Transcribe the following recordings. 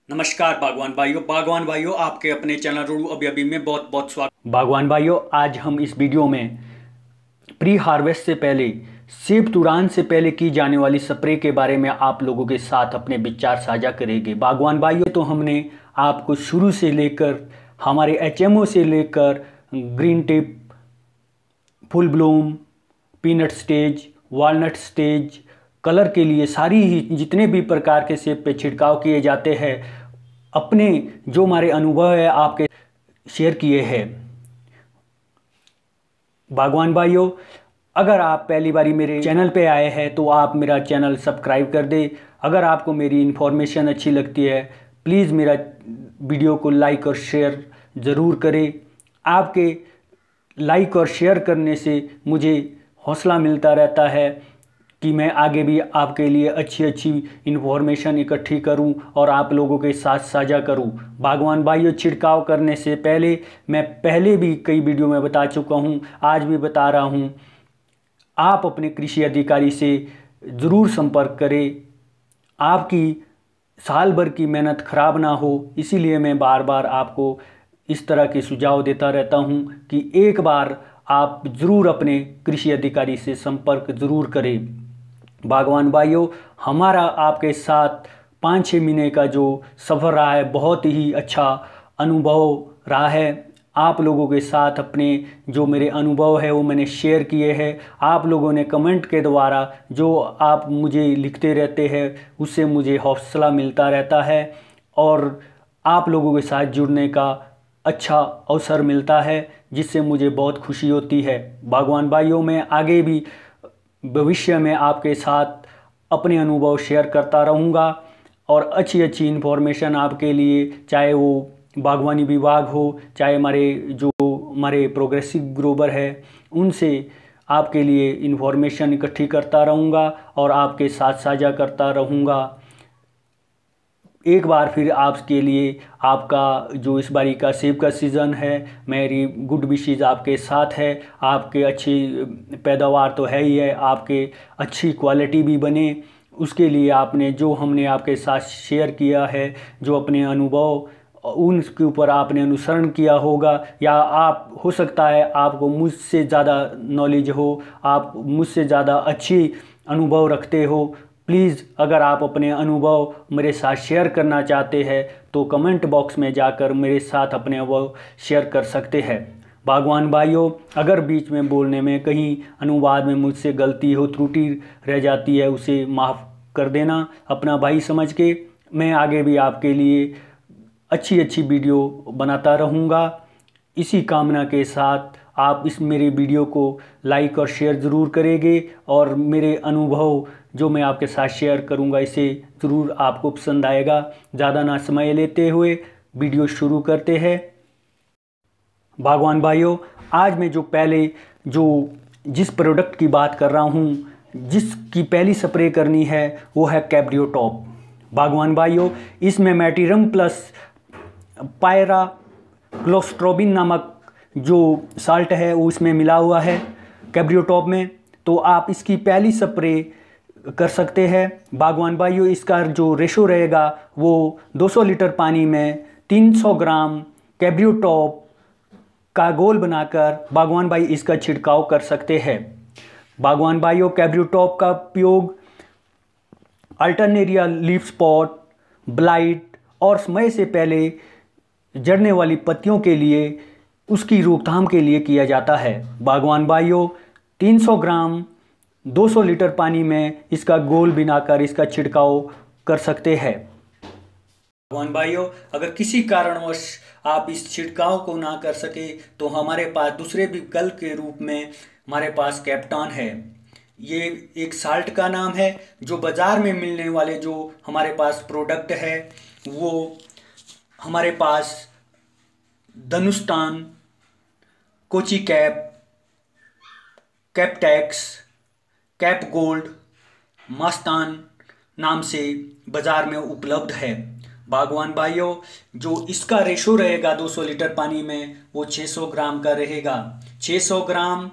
नमस्कार बागवान भाइयों आपके अपने चैनल रोडू अभी अभी में बहुत बहुत स्वागत। बागवान भाइयों, आज हम इस वीडियो में प्री हार्वेस्ट से पहले सेब तुड़ान से पहले की जाने वाली स्प्रे के बारे में आप लोगों के साथ अपने विचार साझा करेंगे। बागवान भाइयों, तो हमने आपको शुरू से लेकर हमारे एचएमओ से लेकर green tip, full bloom, peanut stage, walnut stage, colour के लिए सारी ही जितने भी प्रकार के सेब पे छिड़काव किए जाते हैं, अपने जो हमारे अनुभव है आपके शेयर किए हैं। बागवान भाइयों, अगर आप पहली बारी मेरे चैनल पे आए हैं तो आप मेरा चैनल सब्सक्राइब कर दें। अगर आपको मेरी इन्फॉर्मेशन अच्छी लगती है, प्लीज़ मेरा वीडियो को लाइक और शेयर ज़रूर करें। आपके लाइक और शेयर करने से मुझे हौसला मिलता रहता है कि मैं आगे भी आपके लिए अच्छी अच्छी इन्फॉर्मेशन इकट्ठी करूं और आप लोगों के साथ साझा करूं। बागवान भाइयों, छिड़काव करने से पहले मैं पहले भी कई वीडियो में बता चुका हूं, आज भी बता रहा हूं, आप अपने कृषि अधिकारी से ज़रूर संपर्क करें। आपकी साल भर की मेहनत खराब ना हो, इसीलिए मैं बार बार आपको इस तरह के सुझाव देता रहता हूं कि एक बार आप ज़रूर अपने कृषि अधिकारी से संपर्क ज़रूर करें। बागवान भाइयों, हमारा आपके साथ 5-6 महीने का जो सफ़र रहा है, बहुत ही अच्छा अनुभव रहा है। आप लोगों के साथ अपने जो मेरे अनुभव है वो मैंने शेयर किए हैं। आप लोगों ने कमेंट के द्वारा जो आप मुझे लिखते रहते हैं, उससे मुझे हौसला मिलता रहता है और आप लोगों के साथ जुड़ने का अच्छा अवसर मिलता है, जिससे मुझे बहुत खुशी होती है। बागवान भाइयों, मैं आगे भी भविष्य में आपके साथ अपने अनुभव शेयर करता रहूँगा और अच्छी अच्छी इन्फॉर्मेशन आपके लिए, चाहे वो बागवानी विभाग हो, चाहे हमारे प्रोग्रेसिव ग्रोवर है, उनसे आपके लिए इन्फॉर्मेशन इकट्ठी करता रहूँगा और आपके साथ साझा करता रहूँगा। एक बार फिर आपके लिए आपका जो इस बारी का सेब का सीज़न है, मेरी गुड विशेस आपके साथ है। आपके अच्छी पैदावार तो है ही है, आपके अच्छी क्वालिटी भी बने, उसके लिए आपने जो हमने आपके साथ शेयर किया है, जो अपने अनुभव उनके ऊपर आपने अनुसरण किया होगा, या आप हो सकता है आपको मुझसे ज़्यादा नॉलेज हो, आप मुझसे ज़्यादा अच्छी अनुभव रखते हो। प्लीज़, अगर आप अपने अनुभव मेरे साथ शेयर करना चाहते हैं तो कमेंट बॉक्स में जाकर मेरे साथ अपने अनुभव शेयर कर सकते हैं। बागवान भाइयों, अगर बीच में बोलने में कहीं अनुवाद में मुझसे गलती हो, त्रुटि रह जाती है, उसे माफ़ कर देना अपना भाई समझ के। मैं आगे भी आपके लिए अच्छी अच्छी वीडियो बनाता रहूँगा। इसी कामना के साथ आप इस मेरे वीडियो को लाइक और शेयर ज़रूर करेंगे और मेरे अनुभव जो मैं आपके साथ शेयर करूंगा, इसे ज़रूर आपको पसंद आएगा। ज़्यादा ना समय लेते हुए वीडियो शुरू करते हैं। बागवान भाइयों, आज मैं जिस प्रोडक्ट की बात कर रहा हूं, जिसकी पहली स्प्रे करनी है, वो है कैब्रियो टॉप। बागवान भाइयों, इसमें मैटीरम प्लस पायरा क्लोस्ट्रोबिन नामक जो साल्ट है वो इसमें मिला हुआ है कैब्रियो टॉप में। तो आप इसकी पहली स्प्रे कर सकते हैं। बागवान भाइयों, इसका जो रेशो रहेगा वो 200 लीटर पानी में 300 ग्राम कैब्रियो टॉप का घोल बनाकर बागवान भाई इसका छिड़काव कर सकते हैं। बागवान भाइयों, कैब्रियो टॉप का उपयोग अल्टरनेरिया लीफ स्पॉट, ब्लाइट और समय से पहले जड़ने वाली पत्तियों के लिए, उसकी रोकथाम के लिए किया जाता है। बागवान भाइयों, 300 ग्राम 200 लीटर पानी में इसका घोल बनाकर इसका छिड़काव कर सकते हैं। बागवान भाइयों, अगर किसी कारणवश आप इस छिड़काव को ना कर सके तो हमारे पास दूसरे विकल्प के रूप में हमारे पास कैप्टॉन है। ये एक साल्ट का नाम है। जो बाज़ार में मिलने वाले जो हमारे पास प्रोडक्ट है, वो हमारे पास Dhanustan, Kochi cap, Captex, cap gold, Mastan नाम से बाज़ार में उपलब्ध है। बागवान भाइयों, जो इसका रेशो रहेगा 200 लीटर पानी में, वो 600 ग्राम का रहेगा। 600 ग्राम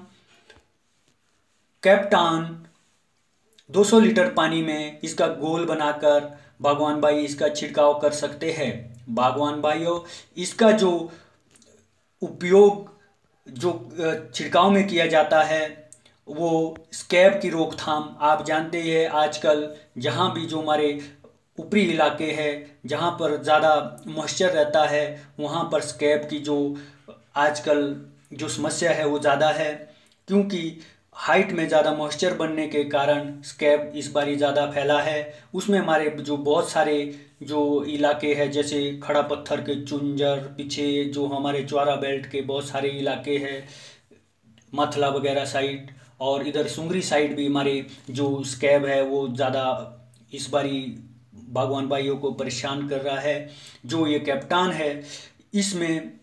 कैप्टॉन 200 लीटर पानी में इसका घोल बनाकर बागवान भाई इसका छिड़काव कर सकते हैं। बागवान भाइयों, इसका जो उपयोग जो छिड़काव में किया जाता है वो स्कैब की रोकथाम। आप जानते हैं आजकल जहाँ भी जो हमारे ऊपरी इलाके हैं जहाँ पर ज़्यादा मॉइस्चर रहता है वहाँ पर स्कैब की जो आजकल जो समस्या है वो ज़्यादा है, क्योंकि हाइट में ज़्यादा मॉइस्चर बनने के कारण स्कैब इस बारी ज़्यादा फैला है। उसमें हमारे जो बहुत सारे जो इलाके हैं जैसे खड़ा पत्थर के चुंजर, पीछे जो हमारे चौरा बेल्ट के बहुत सारे इलाके हैं, मथला वगैरह साइड, और इधर सुंगरी साइड भी हमारे जो स्कैब है वो ज़्यादा इस बारी बागवान भाइयों को परेशान कर रहा है। जो ये कैप्टान है इसमें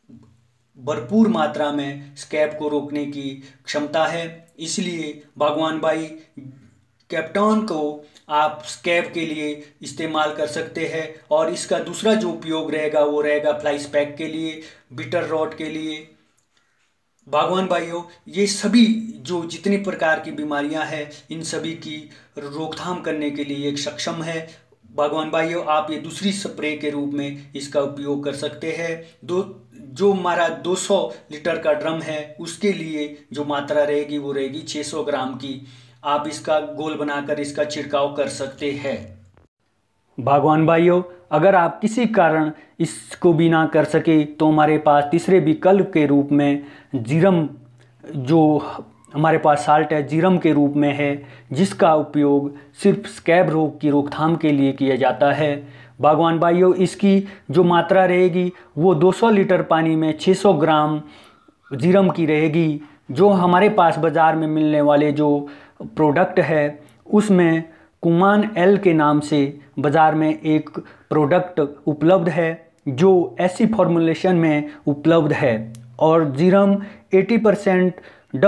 भरपूर मात्रा में स्कैब को रोकने की क्षमता है, इसलिए बागवान भाई कैप्टान को आप स्कैब के लिए इस्तेमाल कर सकते हैं। और इसका दूसरा जो उपयोग रहेगा वो रहेगा फ्लाई स्पैक के लिए, बिटर रॉट के लिए। बागवान भाइयों, ये सभी जो जितनी प्रकार की बीमारियां हैं इन सभी की रोकथाम करने के लिए एक सक्षम है। बागवान भाइयों, आप ये दूसरी स्प्रे के रूप में इसका उपयोग कर सकते हैं। जो हमारा 200 लीटर का ड्रम है उसके लिए जो मात्रा रहेगी वो रहेगी 600 ग्राम की। आप इसका घोल बनाकर इसका छिड़काव कर सकते हैं। बागवान भाइयों, अगर आप किसी कारण इसको भी ना कर सके तो हमारे पास तीसरे विकल्प के रूप में जीरम, जो हमारे पास साल्ट है जीरम के रूप में है, जिसका उपयोग सिर्फ स्कैब रोग की रोकथाम के लिए किया जाता है। बागवान भाइयों, इसकी जो मात्रा रहेगी वो 200 लीटर पानी में 600 ग्राम जीरम की रहेगी। जो हमारे पास बाज़ार में मिलने वाले जो प्रोडक्ट है उसमें कुमान एल के नाम से बाज़ार में एक प्रोडक्ट उपलब्ध है जो ऐसी फॉर्मुलेशन में उपलब्ध है, और जीरम 80%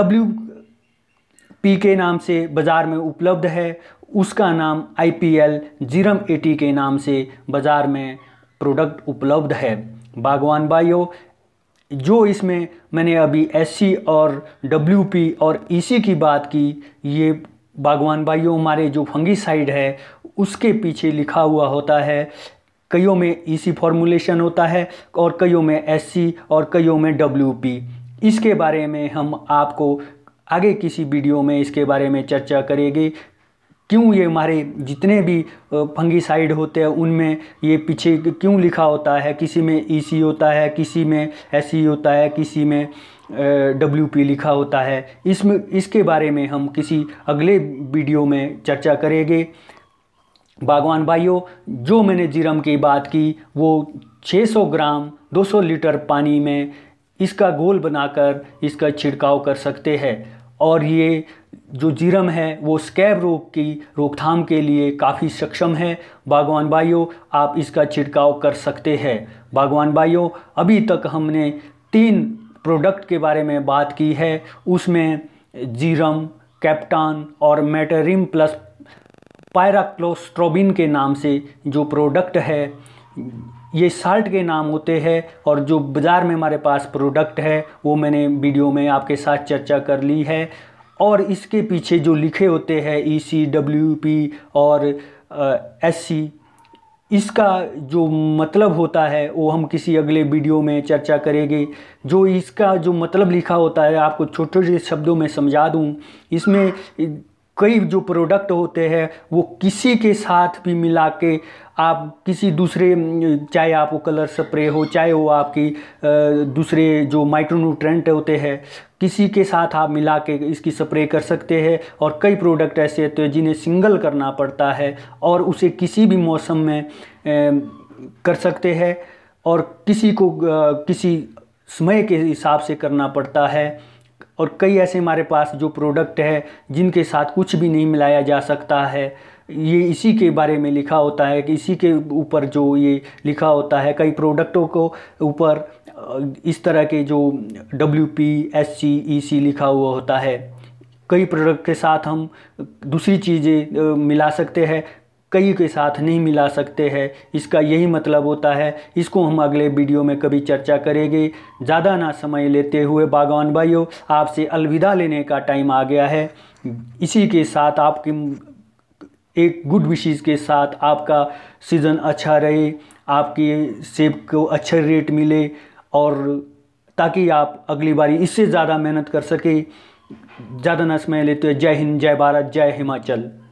WP के नाम से बाज़ार में उपलब्ध है। उसका नाम IPL जीरम 80 के नाम से बाज़ार में प्रोडक्ट उपलब्ध है। बागवान भाइयों, जो इसमें मैंने अभी SC और WP और EC की बात की, ये बागवान भाइयों हमारे जो फंगीसाइड है उसके पीछे लिखा हुआ होता है। कईयों में EC फॉर्मुलेशन होता है और कईयों में SC और कईयों में WP। इसके बारे में हम आपको आगे किसी वीडियो में इसके बारे में चर्चा करेंगे, क्यों ये हमारे जितने भी फंगीसाइड होते हैं उनमें ये पीछे क्यों लिखा होता है। किसी में EC होता है, किसी में SC होता है, किसी में WP लिखा होता है। इसके बारे में हम किसी अगले वीडियो में चर्चा करेंगे। बागवान भाइयों, जो मैंने जीरम की बात की वो 600 ग्राम 200 लीटर पानी में इसका घोल बनाकर इसका छिड़काव कर सकते हैं, और ये जो जीरम है वो स्कैब रोग की रोकथाम के लिए काफ़ी सक्षम है। बागवान भाइयों, आप इसका छिड़काव कर सकते हैं। बागवान भाइयों, अभी तक हमने 3 प्रोडक्ट के बारे में बात की है, उसमें जीरम, कैप्टान और मेटरिम प्लस पायराक्लोस्ट्रोबिन के नाम से जो प्रोडक्ट है ये साल्ट के नाम होते हैं, और जो बाज़ार में हमारे पास प्रोडक्ट है वो मैंने वीडियो में आपके साथ चर्चा कर ली है। और इसके पीछे जो लिखे होते हैं EC, WP और SC, इसका जो मतलब होता है वो हम किसी अगले वीडियो में चर्चा करेंगे। जो इसका जो मतलब लिखा होता है आपको छोटे छोटे शब्दों में समझा दूं। इसमें कई जो प्रोडक्ट होते हैं वो किसी के साथ भी मिला के आप किसी दूसरे, चाहे आपको कलर स्प्रे हो, चाहे वो आपकी दूसरे जो माइक्रोन्यूट्रेंट होते हैं, किसी के साथ आप मिला के इसकी स्प्रे कर सकते हैं। और कई प्रोडक्ट ऐसे होते हैं जिन्हें सिंगल करना पड़ता है और उसे किसी भी मौसम में कर सकते हैं, और किसी को किसी समय के हिसाब से करना पड़ता है। और कई ऐसे हमारे पास जो प्रोडक्ट है जिनके साथ कुछ भी नहीं मिलाया जा सकता है, ये इसी के बारे में लिखा होता है कि इसी के ऊपर जो ये लिखा होता है। कई प्रोडक्टों को ऊपर इस तरह के जो WP, SC, EC लिखा हुआ होता है। कई प्रोडक्ट के साथ हम दूसरी चीज़ें मिला सकते हैं, कई के साथ नहीं मिला सकते हैं। इसका यही मतलब होता है। इसको हम अगले वीडियो में कभी चर्चा करेंगे। ज़्यादा ना समय लेते हुए बागवान भाइयों, आपसे अलविदा लेने का टाइम आ गया है। इसी के साथ आपकी एक गुड विशेज़ के साथ आपका सीज़न अच्छा रहे, आपकी सेब को अच्छा रेट मिले, और ताकि आप अगली बारी इससे ज़्यादा मेहनत कर सके। ज़्यादा ना समय लेते हुए जय हिंद, जय भारत, जय हिमाचल।